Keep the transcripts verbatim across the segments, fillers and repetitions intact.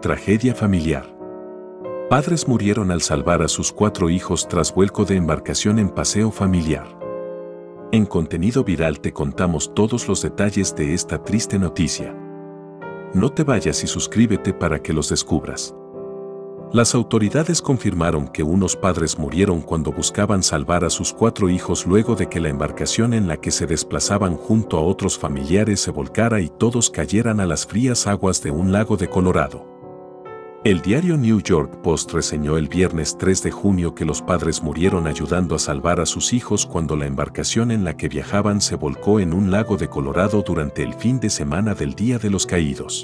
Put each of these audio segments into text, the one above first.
Tragedia familiar. Padres murieron al salvar a sus cuatro hijos tras vuelco de embarcación en paseo familiar. En contenido viral te contamos todos los detalles de esta triste noticia. No te vayas y suscríbete para que los descubras. Las autoridades confirmaron que unos padres murieron cuando buscaban salvar a sus cuatro hijos luego de que la embarcación en la que se desplazaban junto a otros familiares se volcara y todos cayeran a las frías aguas de un lago de Colorado. El diario New York Post reseñó el viernes tres de junio que los padres murieron ayudando a salvar a sus hijos cuando la embarcación en la que viajaban se volcó en un lago de Colorado durante el fin de semana del Día de los Caídos.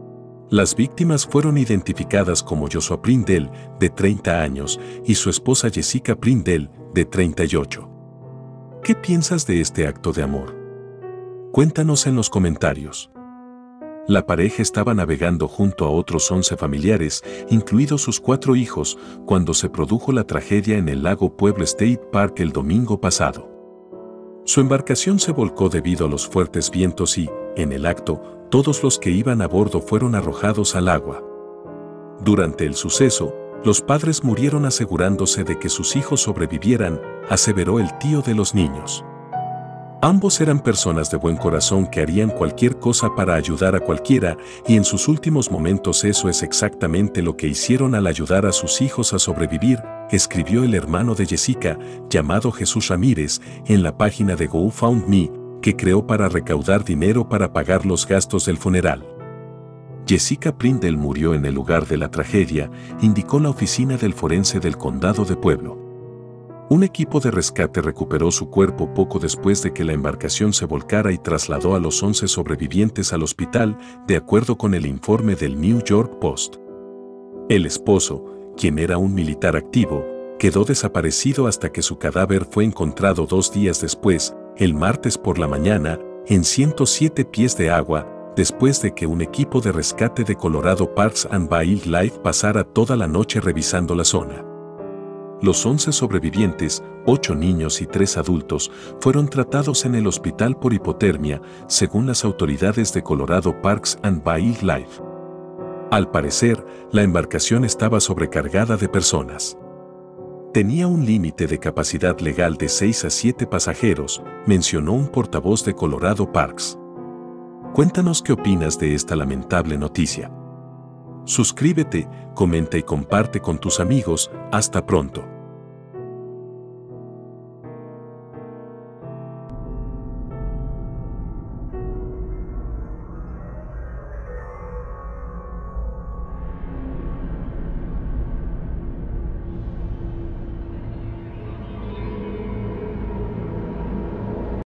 Las víctimas fueron identificadas como Joshua Prindle, de treinta años, y su esposa Jessica Prindle, de treinta y ocho. ¿Qué piensas de este acto de amor? Cuéntanos en los comentarios. La pareja estaba navegando junto a otros once familiares, incluidos sus cuatro hijos, cuando se produjo la tragedia en el lago Pueblo State Park el domingo pasado. Su embarcación se volcó debido a los fuertes vientos y, en el acto, todos los que iban a bordo fueron arrojados al agua. Durante el suceso, los padres murieron asegurándose de que sus hijos sobrevivieran, aseveró el tío de los niños. Ambos eran personas de buen corazón que harían cualquier cosa para ayudar a cualquiera, y en sus últimos momentos eso es exactamente lo que hicieron al ayudar a sus hijos a sobrevivir, escribió el hermano de Jessica, llamado Jesús Ramírez, en la página de GoFundMe, que creó para recaudar dinero para pagar los gastos del funeral. Jessica Prindle murió en el lugar de la tragedia, indicó la oficina del forense del condado de Pueblo. Un equipo de rescate recuperó su cuerpo poco después de que la embarcación se volcara y trasladó a los once sobrevivientes al hospital, de acuerdo con el informe del New York Post. El esposo, quien era un militar activo, quedó desaparecido hasta que su cadáver fue encontrado dos días después, el martes por la mañana, en ciento siete pies de agua, después de que un equipo de rescate de Colorado Parks and Wildlife pasara toda la noche revisando la zona. Los once sobrevivientes, ocho niños y tres adultos, fueron tratados en el hospital por hipotermia, según las autoridades de Colorado Parks and Wildlife. Al parecer, la embarcación estaba sobrecargada de personas. Tenía un límite de capacidad legal de seis a siete pasajeros, mencionó un portavoz de Colorado Parks. Cuéntanos qué opinas de esta lamentable noticia. Suscríbete, comenta y comparte con tus amigos. Hasta pronto.